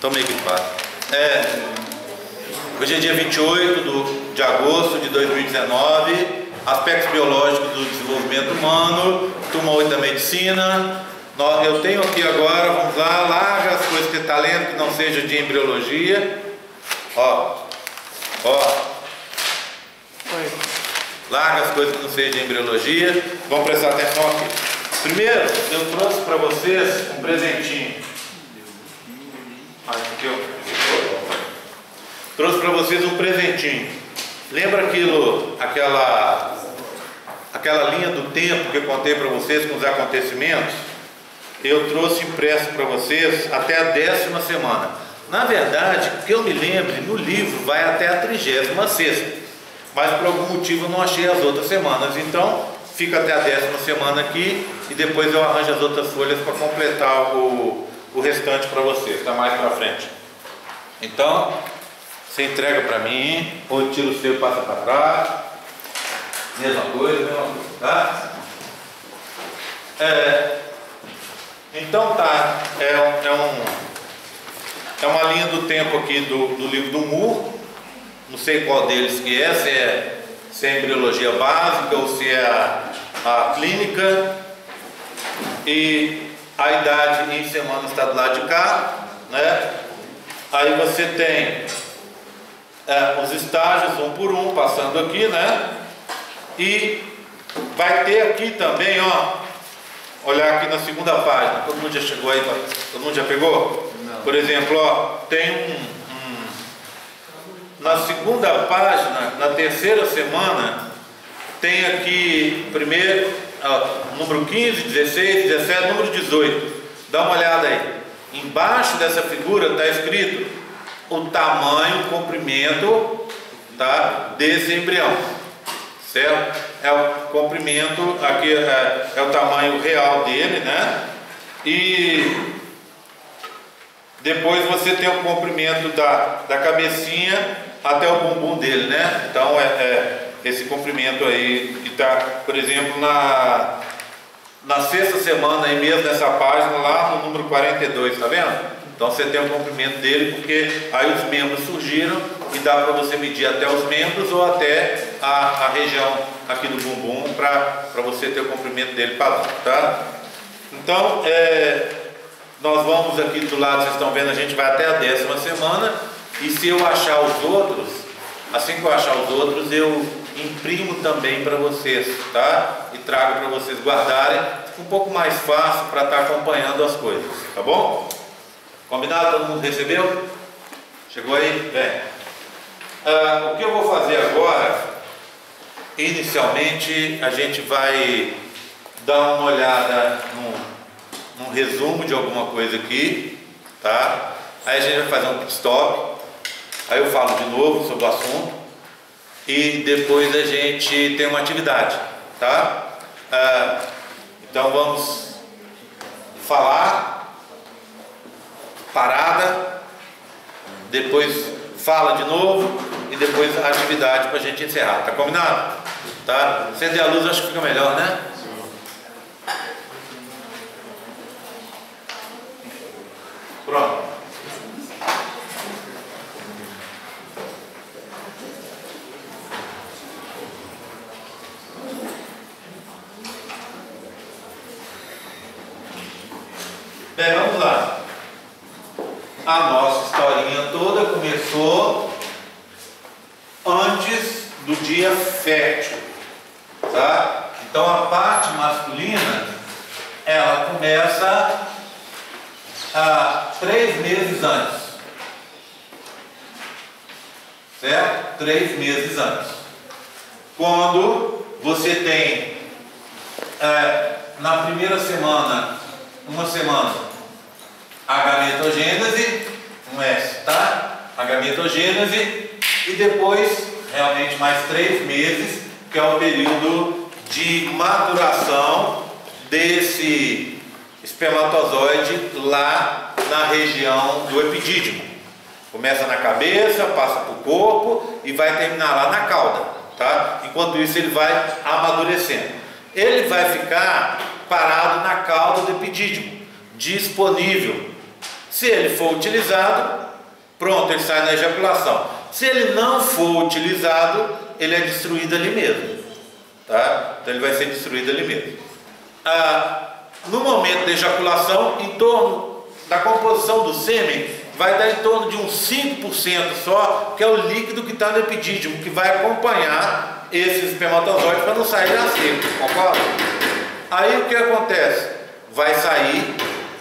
Estão meio equipados. Hoje é dia 28 de agosto de 2019. Aspectos biológicos do desenvolvimento humano, turma 8 da medicina. Eu tenho aqui agora, vamos lá, larga as coisas que você está lendo, que não seja de embriologia. Larga as coisas que não sejam de embriologia. Vamos prestar atenção aqui. Primeiro, eu trouxe para vocês um presentinho. Trouxe para vocês um presentinho. Lembra aquela linha do tempo que eu contei para vocês com os acontecimentos? Eu trouxe impresso para vocês até a 10ª semana. Na verdade, que eu me lembre, no livro vai até a 36ª. Mas por algum motivo eu não achei as outras semanas. Então, fica até a 10ª semana aqui e depois eu arranjo as outras folhas para completar o restante para vocês. Está mais para frente. Então, você entrega para mim, ou tira o seu e passa para trás. Mesma coisa, tá? Então tá, é uma linha do tempo aqui do livro do Moore. Não sei qual deles que é, se é embriologia básica ou se é a clínica. E a idade em semanas está do lado de cá, né? Aí você tem os estágios um por um, passando aqui, né? E vai ter aqui também, olhar aqui na segunda página. Todo mundo já chegou aí? Todo mundo já pegou? Não. Por exemplo, tem na segunda página, na 3ª semana, tem aqui primeiro número 15, 16, 17, número 18. Dá uma olhada aí. Embaixo dessa figura está escrito o tamanho, o comprimento, tá, desse embrião, certo? É o comprimento, aqui é o tamanho real dele, né? E depois você tem o comprimento da cabecinha até o bumbum dele, né? Então esse comprimento aí que está, por exemplo, na 6ª semana aí mesmo nessa página, lá no número 42, tá vendo? Então você tem o comprimento dele, porque aí os membros surgiram e dá para você medir até os membros ou até a região aqui do bumbum para você ter o comprimento dele padrão, tá? Então, nós vamos aqui do lado, vocês estão vendo, a gente vai até a 10ª semana. E se eu achar os outros, assim que eu achar os outros, eu imprimo também para vocês, tá? E trago para vocês guardarem. Fica um pouco mais fácil para estar acompanhando as coisas, tá bom? Combinado? Todo mundo recebeu? Chegou aí? Bem. O que eu vou fazer agora, inicialmente, a gente vai dar uma olhada num resumo de alguma coisa aqui, tá? Aí a gente vai fazer um pit stop, aí eu falo de novo sobre o assunto e depois a gente tem uma atividade, tá? Então vamos falar, parada, depois fala de novo e depois a atividade para a gente encerrar, tá combinado? Tá? Acender a luz acho que fica melhor, né? Pronto. Bem, vamos lá. A nossa historinha toda começou antes do dia fértil, tá? Então a parte masculina, ela começa 3 meses antes, certo? 3 meses antes. Quando você tem na primeira semana, uma semana, a gametogênese, um S, tá? A gametogênese, e depois, realmente, mais 3 meses, que é o período de maturação desse espermatozoide lá na região do epidídimo. Começa na cabeça, passa para o corpo e vai terminar lá na cauda, tá? Enquanto isso ele vai amadurecendo. Ele vai ficar parado na cauda do epidídimo, disponível, Se ele for utilizado, pronto, ele sai na ejaculação. Se ele não for utilizado, ele é destruído ali mesmo, tá? Então ele vai ser destruído ali mesmo. No momento da ejaculação, em torno da composição do sêmen, vai dar em torno de uns 5% só, que é o líquido que está no epidídimo, que vai acompanhar esses espermatozoides para não sair a seco, concorda? Aí o que acontece? Vai sair,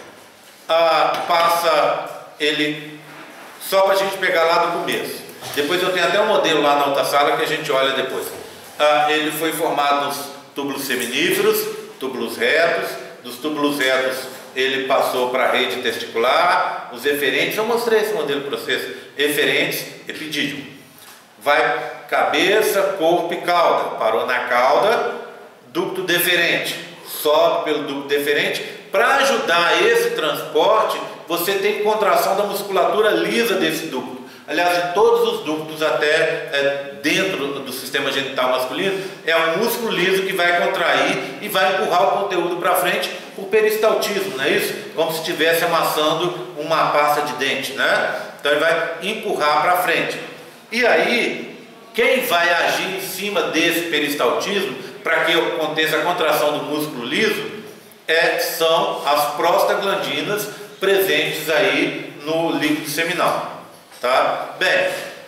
passa ele, só para a gente pegar lá do começo. Depois eu tenho até um modelo lá na outra sala que a gente olha depois. Ele foi formado nos túbulos seminíferos, túbulos retos. Dos túbulos retos ele passou para a rede testicular, os eferentes, eu mostrei esse modelo para vocês, eferentes, epidídimo. Vai cabeça, corpo e cauda, parou na cauda, ducto deferente, sobe pelo ducto deferente. Para ajudar esse transporte, você tem contração da musculatura lisa desse ducto. Aliás, de todos os ductos até dentro do sistema genital masculino, é um músculo liso que vai contrair e vai empurrar o conteúdo para frente por peristaltismo, não é isso? Como se estivesse amassando uma pasta de dente, né? Então ele vai empurrar para frente. E aí, quem vai agir em cima desse peristaltismo para que aconteça a contração do músculo liso são as prostaglandinas presentes aí no líquido seminal. Tá? Bem,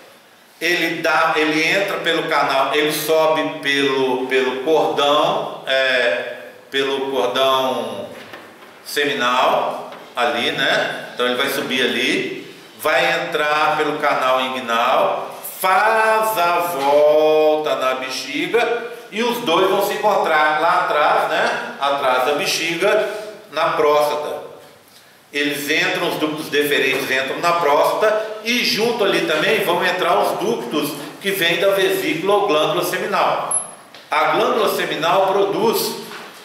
ele entra pelo canal, ele sobe pelo cordão seminal ali, né? Então ele vai subir ali, vai entrar pelo canal inguinal, faz a volta na bexiga e os dois vão se encontrar lá atrás, né? Atrás da bexiga, na próstata. Eles entram, os ductos deferentes entram na próstata e junto ali também vão entrar os ductos que vêm da vesícula ou glândula seminal. A glândula seminal produz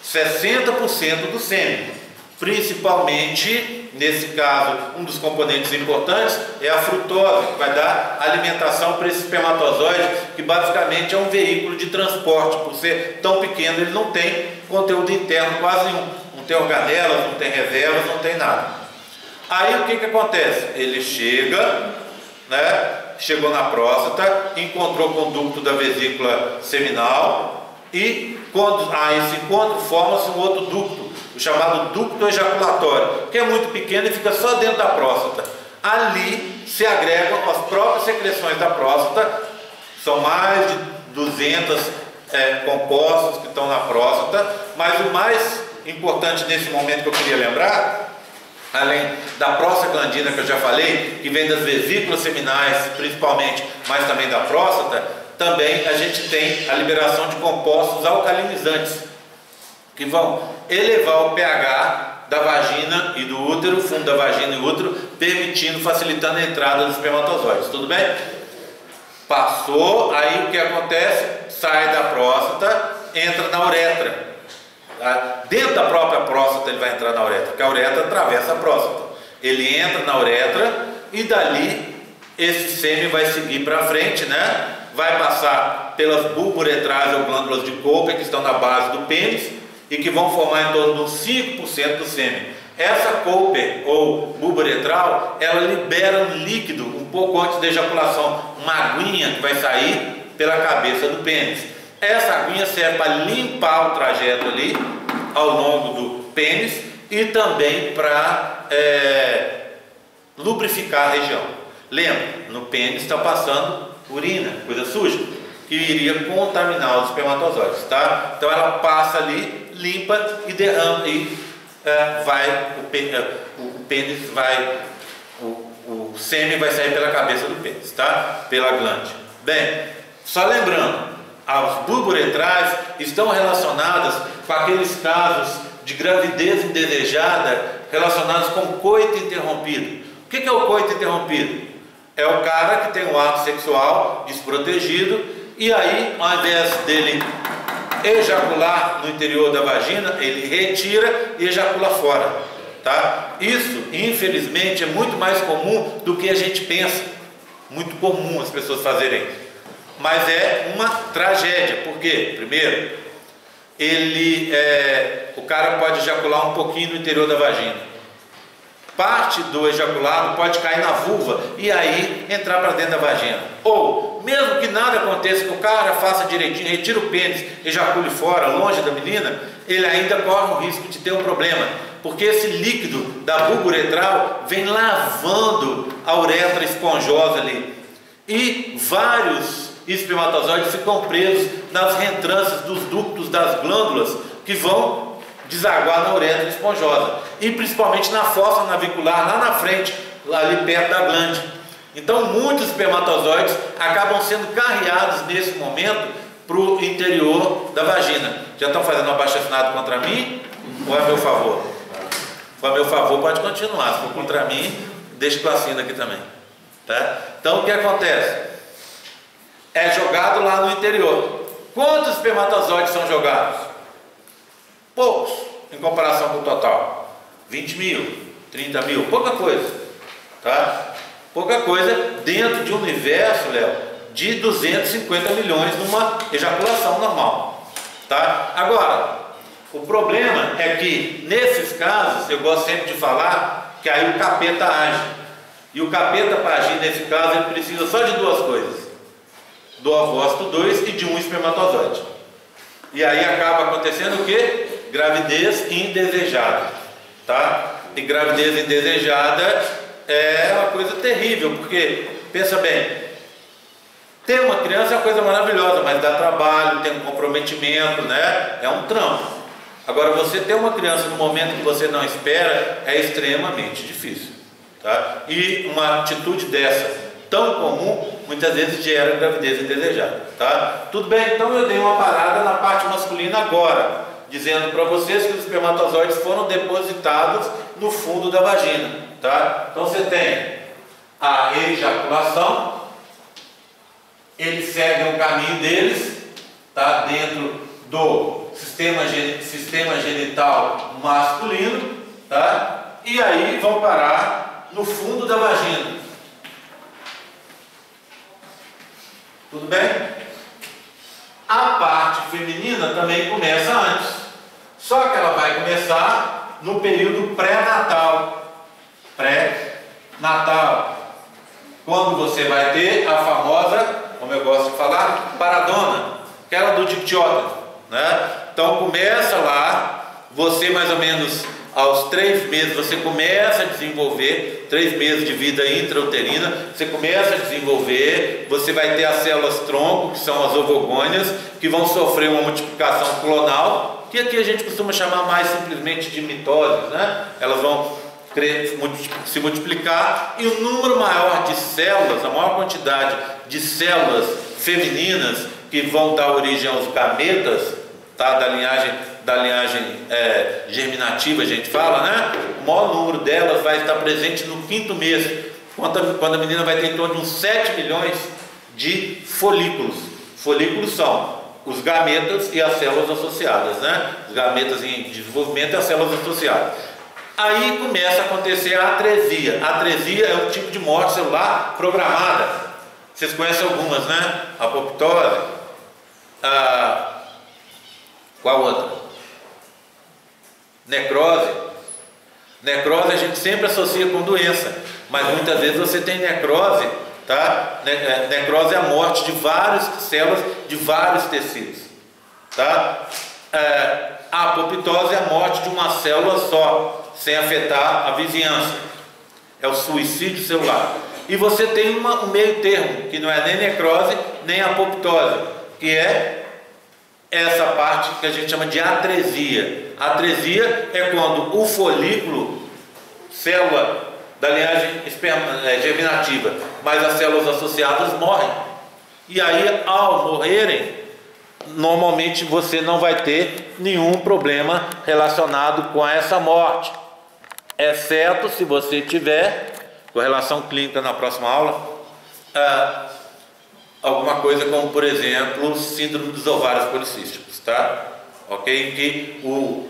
60% do sêmen, principalmente, nesse caso, um dos componentes importantes é a frutose, que vai dar alimentação para esse espermatozoide, que basicamente é um veículo de transporte. Por ser tão pequeno, ele não tem conteúdo interno quase nenhum. Não tem organelas, não tem reservas, não tem nada. Aí o que acontece? Ele chega, né? Chegou na próstata, encontrou com o ducto da vesícula seminal e quando esse encontro forma-se um outro ducto, o chamado ducto ejaculatório, que é muito pequeno e fica só dentro da próstata. Ali se agregam as próprias secreções da próstata, são mais de 200 compostos que estão na próstata, mas o mais importante nesse momento que eu queria lembrar, além da prostaglandina que eu já falei, que vem das vesículas seminais principalmente, mas também da próstata, também a gente tem a liberação de compostos alcalinizantes, que vão elevar o pH da vagina e do útero, fundo da vagina e útero, permitindo, facilitando a entrada dos espermatozoides. Tudo bem? Passou, aí o que acontece? Sai da próstata, entra na uretra. Dentro da própria próstata ele vai entrar na uretra, porque a uretra atravessa a próstata. Ele entra na uretra e dali esse sêmen vai seguir para frente, né? Vai passar pelas bulburetrais ou glândulas de Cooper que estão na base do pênis e que vão formar em torno de 5% do sêmen. Essa Cooper ou bulburetral, ela libera um líquido um pouco antes da ejaculação, uma aguinha que vai sair pela cabeça do pênis. Essa aguinha serve para limpar o trajeto ali ao longo do pênis e também para lubrificar a região. Lembra, no pênis está passando urina, coisa suja, que iria contaminar os espermatozoides, tá? Então ela passa ali, limpa e derrama e o pênis vai, o sêmen vai sair pela cabeça do pênis, tá? Pela glande. Bem, só lembrando, as bulburetrais estão relacionadas com aqueles casos de gravidez indesejada relacionados com coito interrompido. O que é o coito interrompido? É o cara que tem um ato sexual desprotegido e aí, ao invés dele ejacular no interior da vagina, ele retira e ejacula fora, tá? Isso, infelizmente, é muito mais comum do que a gente pensa. Muito comum as pessoas fazerem isso. Mas é uma tragédia, porque, primeiro, o cara pode ejacular um pouquinho no interior da vagina. parte do ejaculado pode cair na vulva e aí entrar para dentro da vagina. Ou, mesmo que nada aconteça, que o cara faça direitinho, retira o pênis, ejacule fora, longe da menina, ele ainda corre o risco de ter um problema, porque esse líquido da bulbo uretral vem lavando a uretra esponjosa ali. E vários espermatozoides ficam presos nas reentrâncias dos ductos das glândulas que vão desaguar na uretra esponjosa, e principalmente na fossa navicular, lá na frente, ali perto da glande. Então muitos espermatozoides acabam sendo carreados nesse momento para o interior da vagina. Já estão fazendo um abaixo-assinado contra mim? Ou é a meu favor? Se for a meu favor, pode continuar. Se for contra mim, deixa o assino aqui também, tá? Então o que acontece? É jogado lá no interior. Quantos espermatozoides são jogados? Poucos, em comparação com o total. 20 mil, 30 mil, pouca coisa, tá? Pouca coisa dentro de um universo, Léo, de 250 milhões numa ejaculação normal, tá? Agora, o problema é que nesses casos, eu gosto sempre de falar que aí o capeta age. E o capeta, para agir nesse caso, ele precisa só de duas coisas: do ovócito 2 e de um espermatozoide. E aí acaba acontecendo o quê? Gravidez indesejada, tá? E gravidez indesejada é uma coisa terrível, porque, pensa bem, ter uma criança é uma coisa maravilhosa, mas dá trabalho, tem um comprometimento, né? É um trampo. Agora, você ter uma criança no momento que você não espera é extremamente difícil, tá? E uma atitude dessa, tão comum, muitas vezes gera gravidez indesejada, tá? Tudo bem, então eu dei uma parada na parte masculina agora, dizendo para vocês que os espermatozoides foram depositados no fundo da vagina, tá? Então você tem a ejaculação, eles seguem o caminho deles, tá? Dentro do sistema genital masculino, tá? E aí vão parar no fundo da vagina. Tudo bem? A parte feminina também começa antes, só que ela vai começar no período pré-natal. Pré-natal, quando você vai ter a famosa, como eu gosto de falar, paradona, aquela do dictiótano, né? Então começa lá, você mais ou menos aos 3 meses você começa a desenvolver, 3 meses de vida intrauterina, você começa a desenvolver, você vai ter as células tronco, que são as ovogônias, que vão sofrer uma multiplicação clonal, que aqui a gente costuma chamar mais simplesmente de mitose, né? Elas vão se multiplicar, e o número maior de células, a maior quantidade de células femininas que vão dar origem aos gametas, tá? Da linhagem germinativa, a gente fala, né? O maior número delas vai estar presente no 5º mês, quando a menina vai ter em torno de uns 7 milhões de folículos. Folículos são os gametas e as células associadas, né? Os gametas em desenvolvimento e as células associadas. Aí começa a acontecer a atresia. A atresia é um tipo de morte celular programada. Vocês conhecem algumas, né? Apoptose. Qual outra? Necrose. Necrose a gente sempre associa com doença, mas muitas vezes você tem necrose, tá? Necrose é a morte de várias células, de vários tecidos, tá? A apoptose é a morte de uma célula só, sem afetar a vizinhança. É o suicídio celular. E você tem um meio termo, que não é nem necrose, nem apoptose, que é essa parte que a gente chama de atresia. Atresia é quando o folículo, célula da linhagem germinativa, mas as células associadas morrem. E aí, ao morrerem, normalmente você não vai ter nenhum problema relacionado com essa morte, exceto se você tiver, correlação clínica na próxima aula, alguma coisa como, por exemplo, síndrome dos ovários policísticos, tá? Ok? Que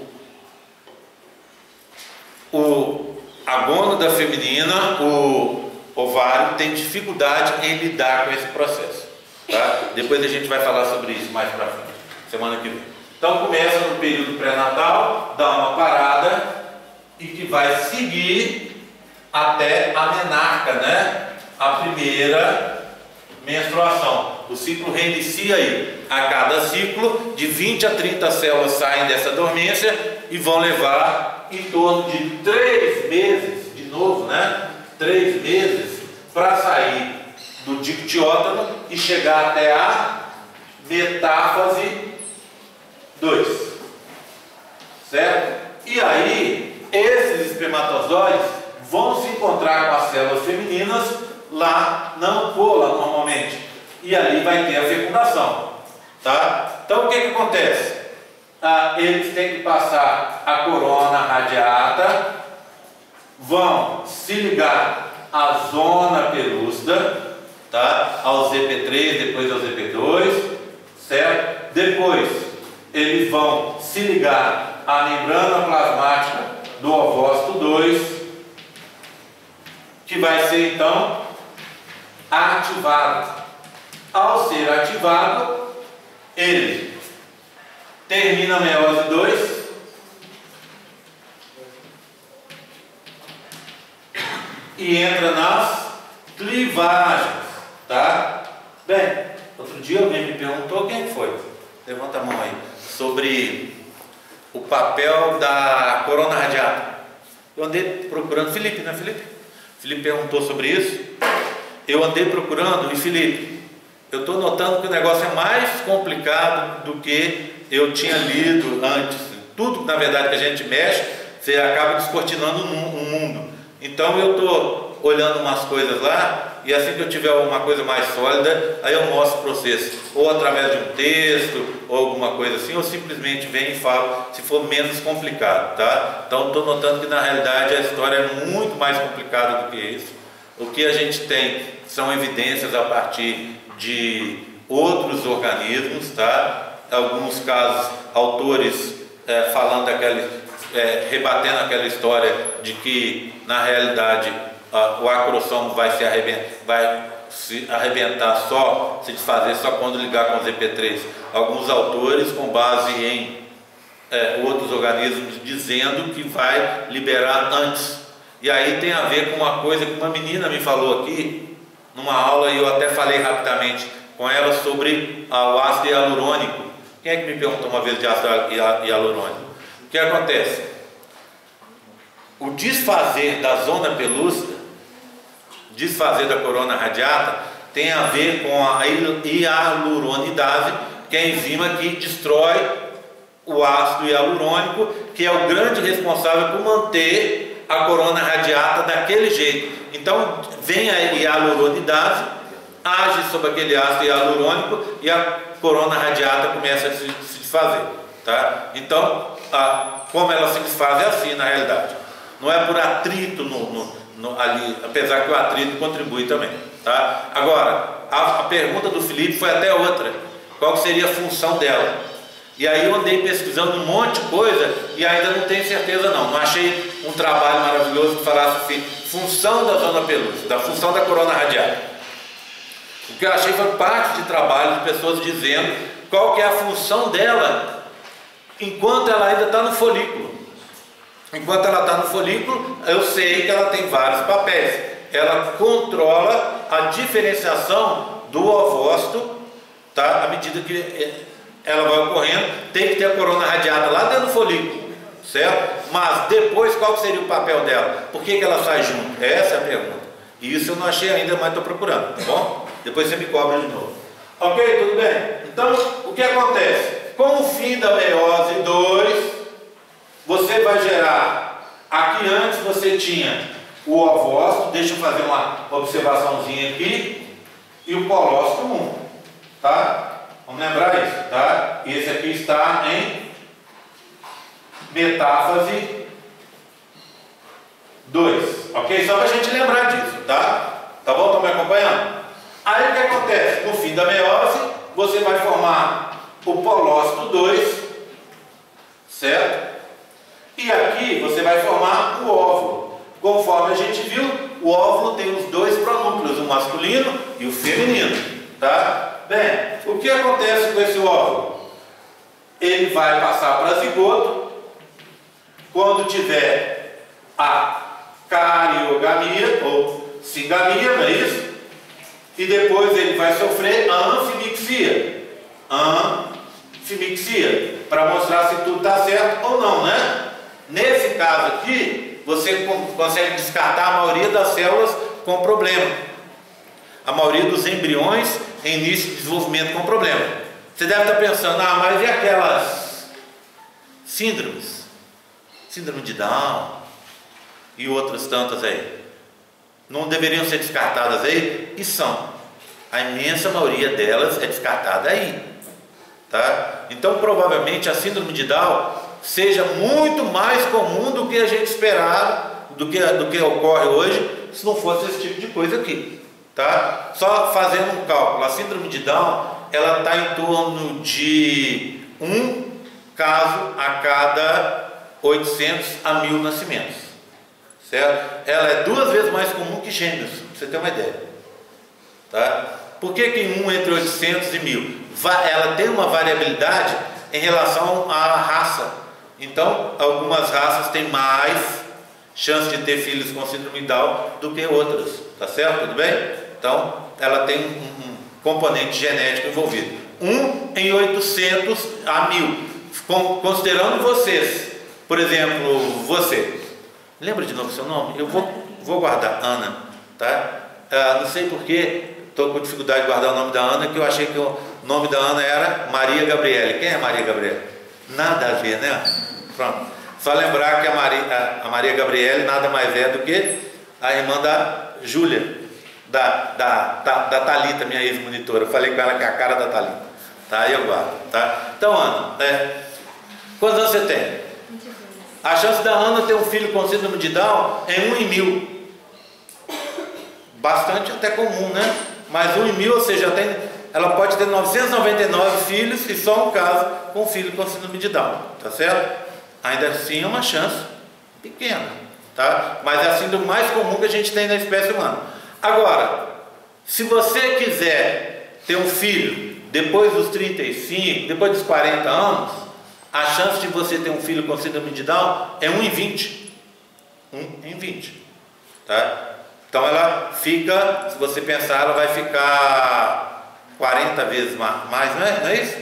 a gônada feminina, o ovário, tem dificuldade em lidar com esse processo, tá? Depois a gente vai falar sobre isso mais pra frente, semana que vem. Então começa no período pré-natal, dá uma parada e que vai seguir até a menarca, né? A primeira menstruação. O ciclo reinicia aí. A cada ciclo, de 20 a 30 células saem dessa dormência e vão levar em torno de 3 meses, de novo, né? 3 meses para sair do dictiótano e chegar até a metáfase 2. Certo? E aí, esses espermatozoides vão se encontrar com as células femininas lá na ampola, normalmente. E ali vai ter a fecundação. Tá? Então, o que acontece? Eles têm que passar a corona radiata, vão se ligar à zona pelúcida, tá? Ao ZP3, depois ao ZP2, certo? Depois, eles vão se ligar à membrana plasmática do ovócito 2, que vai ser então ativado. Ao ser ativado, ele termina a meiose 2 e entra nas clivagens, tá? Bem, outro dia alguém me perguntou, quem foi? Levanta a mão aí. Sobre o papel da corona radiata. Eu andei procurando, Felipe, não é Felipe? Felipe perguntou sobre isso. Eu andei procurando, e Felipe, eu estou notando que o negócio é mais complicado do que eu tinha lido antes. Tudo, na verdade, que a gente mexe, você acaba descortinando um mundo. Então eu estou olhando umas coisas lá, e assim que eu tiver uma coisa mais sólida, aí eu mostro para vocês, ou através de um texto, ou alguma coisa assim, ou simplesmente venho e falo, se for menos complicado, tá? Então estou notando que na realidade a história é muito mais complicada do que isso. O que a gente tem são evidências a partir de outros organismos, tá? Alguns casos, autores falando rebatendo aquela história de que na realidade o acrossomo vai se arrebentar só, se desfazer só quando ligar com o ZP3. Alguns autores, com base em outros organismos, dizendo que vai liberar antes. E aí tem a ver com uma coisa que uma menina me falou aqui numa aula, e eu até falei rapidamente com ela sobre o ácido hialurônico. Quem é que me perguntou uma vez de ácido hialurônico? O que acontece? O desfazer da zona pelúcida, desfazer da corona radiata, tem a ver com a hialuronidase, que é a enzima que destrói o ácido hialurônico, que é o grande responsável por manter a corona radiata daquele jeito. Então vem a hialuronidase, age sobre aquele ácido hialurônico e a corona radiata começa a se desfazer, tá? Então, como ela se desfaz é assim na realidade. Não é por atrito ali, apesar que o atrito contribui também, tá? Agora, a pergunta do Felipe foi até outra. Qual seria a função dela? E aí eu andei pesquisando um monte de coisa e ainda não tenho certeza não. Não achei um trabalho maravilhoso que falasse assim, função da zona pelúcida, da função da corona radiata. O que eu achei foi parte de trabalho de pessoas dizendo qual que é a função dela enquanto ela ainda está no folículo. Enquanto ela está no folículo, eu sei que ela tem vários papéis. Ela controla a diferenciação do ovócito, tá? À medida que ela vai ocorrendo, tem que ter a corona radiata lá dentro do folículo, certo? Mas depois, qual seria o papel dela? Por que ela sai junto? Essa é a pergunta. E isso eu não achei ainda, mas estou procurando, tá bom? Depois você me cobra de novo. Ok? Tudo bem? Então, o que acontece? Com o fim da meiose 2, você vai gerar, aqui antes você tinha o ovócito, deixa eu fazer uma observaçãozinha aqui, e o colócito 1, tá? Vamos lembrar isso, tá? Esse aqui está em metáfase 2, ok? Só para a gente lembrar disso, tá? Tá bom? Estão me acompanhando? Aí o que acontece? No fim da meiose, você vai formar o polócito 2, certo? E aqui você vai formar o óvulo. Conforme a gente viu, o óvulo tem os dois pronúcleos, o masculino e o feminino, tá? Bem, o que acontece com esse óvulo? Ele vai passar para zigoto. Quando tiver a cariogamia ou singamia, não é isso? E depois ele vai sofrer anfimixia. Anfimixia, para mostrar se tudo está certo ou não, né? Nesse caso aqui, você consegue descartar a maioria das células com problema. A maioria dos embriões em início de desenvolvimento com problema. Você deve estar pensando, mas e aquelas síndromes? Síndrome de Down e outras tantas aí. Não deveriam ser descartadas aí? E são. A imensa maioria delas é descartada aí. Tá? Então, provavelmente, a síndrome de Down seja muito mais comum do que a gente esperava, do que ocorre hoje, se não fosse esse tipo de coisa aqui. Tá? Só fazendo um cálculo, a síndrome de Down, ela está em torno de um caso a cada 800 a 1000 nascimentos. Certo? Ela é 2 vezes mais comum que gêmeos, para você ter uma ideia. Tá? Por que em um entre 800 e 1000? Ela tem uma variabilidade em relação à raça. Então, algumas raças têm mais chance de ter filhos com síndrome de Down do que outras. Tá certo? Tudo bem? Então, ela tem um componente genético envolvido. 1 em 800 a 1000. Considerando vocês. Por exemplo, você. Lembra de novo o seu nome? Eu vou guardar Ana, tá? Não sei porque estou com dificuldade de guardar o nome da Ana, que eu achei que o nome da Ana era Maria Gabriele. Quem é Maria Gabriele? Nada a ver, né? Pronto. Só lembrar que a Maria Gabriele nada mais é do que a irmã da Júlia, da Thalita, minha ex-monitora. Eu falei com ela que é a cara da Thalita. Tá? Aí eu guardo, tá? Então, Ana, quantos anos você tem? A chance da Ana ter um filho com síndrome de Down é 1 em 1000. Bastante até comum, né? Mas 1 em 1000, ou seja, ela pode ter 999 filhos e só um caso com filho com síndrome de Down. Tá certo? Ainda assim é uma chance pequena, tá? Mas é a síndrome mais comum que a gente tem na espécie humana. Agora, se você quiser ter um filho depois dos 35, depois dos 40 anos, a chance de você ter um filho com síndrome de Down é 1 em 20. 1 em 20. Tá? Então ela fica, se você pensar, ela vai ficar 40 vezes mais, não é isso?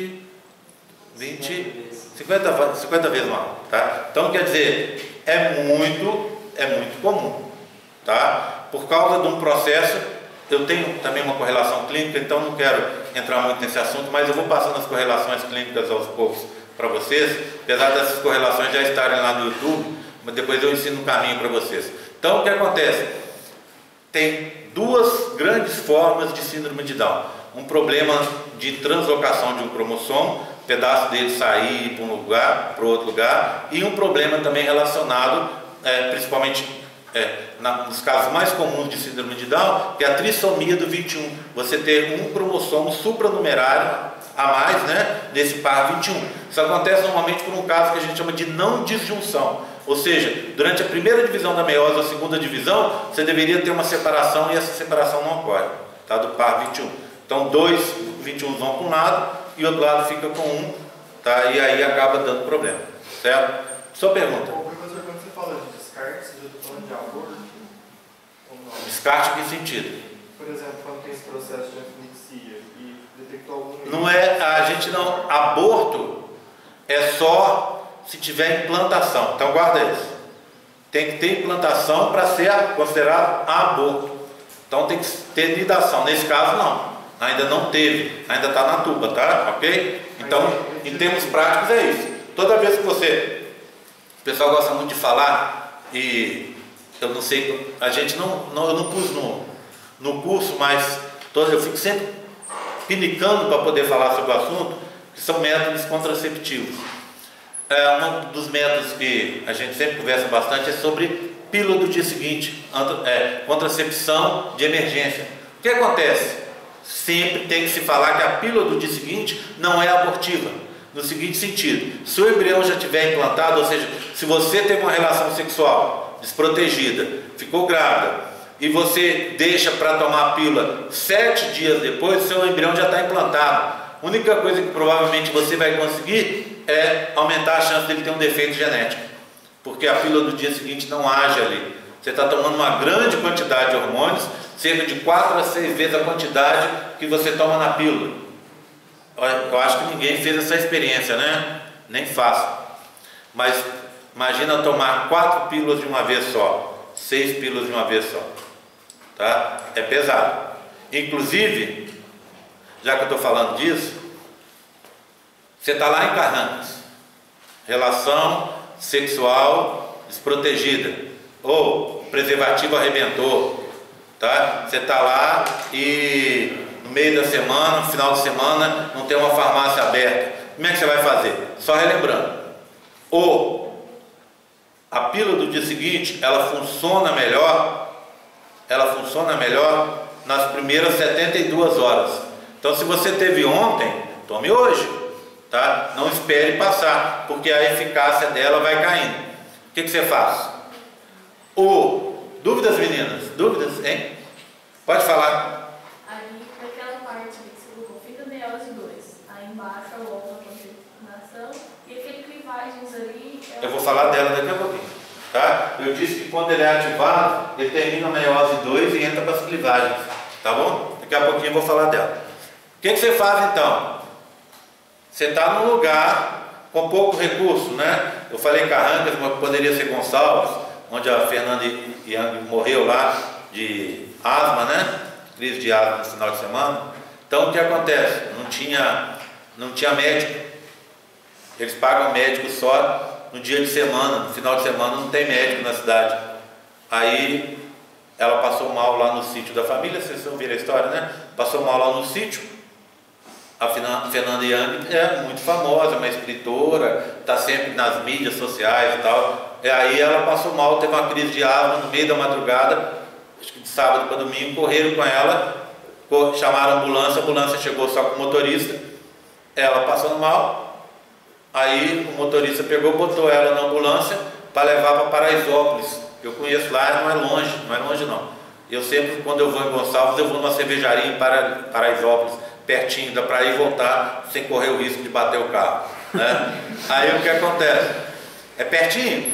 50 vezes mais. Tá? Então quer dizer, é muito comum. Tá? Por causa de um processo, eu tenho também uma correlação clínica, então não quero entrar muito nesse assunto, mas eu vou passando as correlações clínicas aos poucos para vocês, apesar dessas correlações já estarem lá no YouTube, mas depois eu ensino um caminho para vocês. Então o que acontece? Tem 2 grandes formas de síndrome de Down. Um problema de translocação de um cromossomo, pedaço dele sair para um lugar, para outro lugar, e um problema também relacionado, principalmente nos casos mais comuns de síndrome de Down, que é a trissomia do 21. Você ter um cromossomo supranumerário a mais, né, desse par 21. Isso acontece normalmente por um caso que a gente chama de não disjunção. Ou seja, durante a primeira divisão da meiose ou a segunda divisão, você deveria ter uma separação e essa separação não ocorre, tá, do par 21. Então, 2 21 vão para um lado e o outro lado fica com 1, tá, e aí acaba dando problema, certo? Sua pergunta. Professor, quando você fala de descarte, você está falando de aborto ou não? Descarte em que sentido? Por exemplo, quando tem esse processo de anfimixia e detectou algum... Não é, a gente não... Aborto é só se tiver implantação. Então guarda isso. Tem que ter implantação para ser considerado aborto. Então tem que ter nidação. Nesse caso não. Ainda não teve. Ainda está na tuba, tá? Ok? Então, em termos práticos é isso. Toda vez que você... O pessoal gosta muito de falar e eu não sei... A gente eu não pus no curso, mas eu fico sempre pinicando para poder falar sobre o assunto, que são métodos contraceptivos. Um dos métodos que a gente sempre conversa bastante é sobre pílula do dia seguinte, contracepção de emergência. O que acontece? Sempre tem que se falar que a pílula do dia seguinte não é abortiva, no seguinte sentido: se o embrião já tiver implantado, ou seja, se você teve uma relação sexual desprotegida, ficou grávida, e você deixa para tomar a pílula 7 dias depois, seu embrião já está implantado. A única coisa que provavelmente você vai conseguir é aumentar a chance dele ter um defeito genético, porque a pílula do dia seguinte não age ali Você está tomando uma grande quantidade de hormônios, cerca de 4 a 6 vezes a quantidade que você toma na pílula. Eu acho que ninguém fez essa experiência, né? Nem faço. Mas imagina tomar 4 pílulas de uma vez só, 6 pílulas de uma vez só. Tá? É pesado. Inclusive, já que eu estou falando disso, você está lá em Carrancas, relação sexual desprotegida, ou preservativo arrebentou, tá? Você está lá e no meio da semana, no final de semana, não tem uma farmácia aberta. Como é que você vai fazer? Só relembrando, ou a pílula do dia seguinte, ela funciona melhor nas primeiras 72 horas. Então, se você teve ontem, tome hoje, tá? Não espere passar, porque a eficácia dela vai caindo. O que você faz? Dúvidas, meninas? Dúvidas, hein? Pode falar. Aí, naquela parte que você colocou, fita meiose 2. Aí embaixo é o óvulo da contaminação e aquele clivagens ali. Eu vou falar dela daqui a pouquinho. Tá? Eu disse que quando ele é ativado, ele termina a meiose 2 e entra para as clivagens. Tá bom? Daqui a pouquinho eu vou falar dela. O que você faz então? Você está num lugar com pouco recurso, né? Eu falei Carrancas, mas poderia ser Gonçalves, onde a Fernanda Young morreu lá de asma, né? Crise de asma no final de semana. Então o que acontece? Não tinha médico. Eles pagam médico só no dia de semana, no final de semana não tem médico na cidade. Aí ela passou mal lá no sítio da família, vocês ouviram a história, né? Passou mal lá no sítio. A Fernanda Young é muito famosa, uma escritora, está sempre nas mídias sociais e tal. E aí ela passou mal, teve uma crise de asma no meio da madrugada, acho que de sábado para domingo, correram com ela, chamaram a ambulância chegou só com o motorista, ela passando mal. Aí o motorista pegou, botou ela na ambulância para levar para Paraisópolis. Eu conheço lá, não é longe não. Eu sempre, quando eu vou em Gonçalves, eu vou numa cervejaria em Paraisópolis, pertinho, dá para ir e voltar sem correr o risco de bater o carro, né? Aí o que acontece? É pertinho.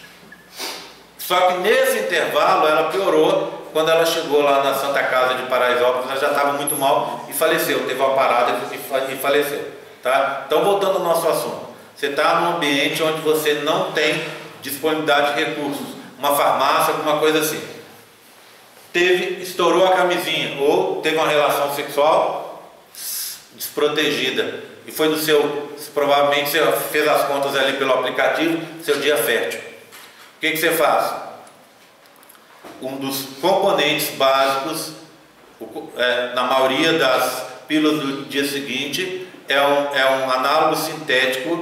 Só que nesse intervalo ela piorou. Quando ela chegou lá na Santa Casa de Paraisópolis, ela já estava muito mal e faleceu. Teve uma parada e faleceu. Tá? Então, voltando ao nosso assunto, você está num ambiente onde você não tem disponibilidade de recursos, uma farmácia, alguma coisa assim. Estourou a camisinha ou teve uma relação sexual desprotegida e foi do seu, provavelmente você fez as contas ali pelo aplicativo, seu dia fértil. O que você faz? Um dos componentes básicos, na maioria das pílulas do dia seguinte, é um análogo sintético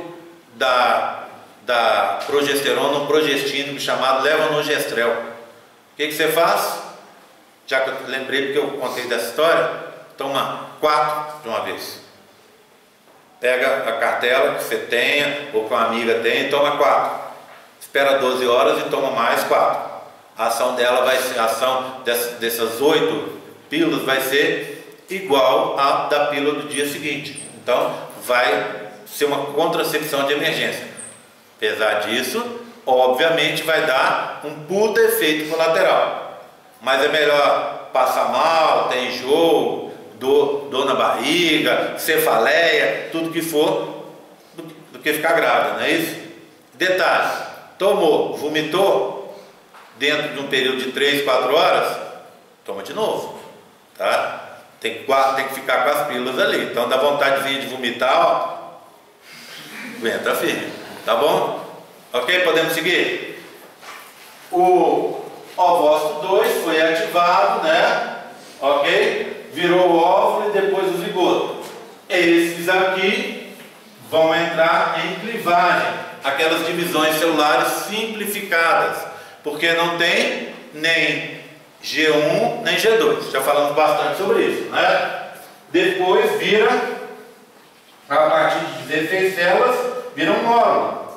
da progesterona, um progestínico chamado levonorgestrel. O que você faz? Já que eu lembrei porque eu contei dessa história, toma 4 de uma vez. Pega a cartela que você tenha, ou que uma amiga tenha, e toma 4. Espera 12 horas e toma mais 4. A ação dela vai ser, a ação dessas 8 pílulas vai ser igual à da pílula do dia seguinte. Então, vai ser uma contracepção de emergência. Apesar disso, obviamente vai dar um puta efeito colateral. Mas é melhor passar mal, ter enjoo, dor na barriga, cefaleia, tudo que for, do que ficar grávida, não é isso? Detalhe, tomou, vomitou, dentro de um período de 3, 4 horas, toma de novo, tá? Tem que ficar com as pílulas ali. Então dá vontadezinha de vomitar, ó. Aguenta firme, tá bom? Ok? Podemos seguir? O ovócito 2 foi ativado, né? Ok? Virou o óvulo e depois o zigoto. Esses aqui vão entrar em clivagem, aquelas divisões celulares simplificadas, porque não tem nem G1 nem G2, já falamos bastante sobre isso, né? Depois vira, a partir de 16 células, vira uma mórula.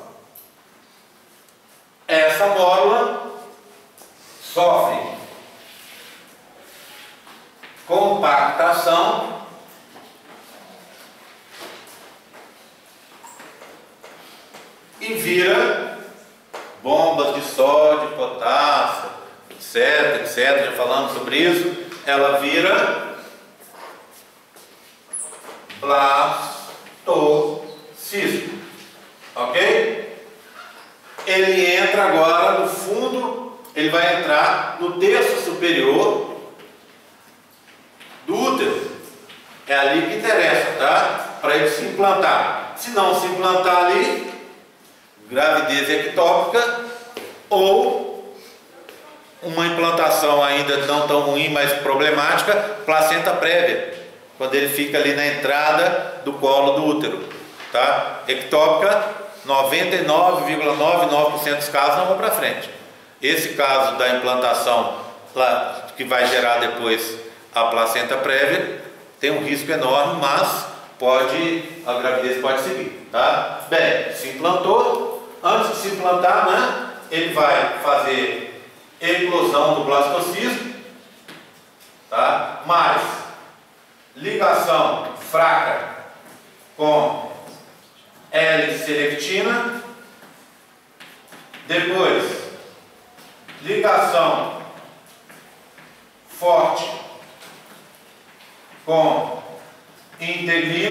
Essa mórula sofre compactação e vira bombas de sódio, potássio, etc, já falamos sobre isso, ela vira blastocisto, ok? Ele entra agora no fundo, ele vai entrar no terço superior do útero. É ali que interessa, tá? Para ele se implantar. Se não se implantar ali, gravidez ectópica ou uma implantação ainda não tão ruim, mas problemática, placenta prévia, quando ele fica ali na entrada do colo do útero, tá? Ectópica, 99,99% dos casos não vão para frente. Esse caso da implantação que vai gerar depois a placenta prévia tem um risco enorme, mas a gravidez pode seguir, tá? Bem, se implantou, antes de se implantar, né, ele vai fazer eclosão do blastocisto, tá? Mais ligação fraca com L-selectina, depois ligação forte com integrina.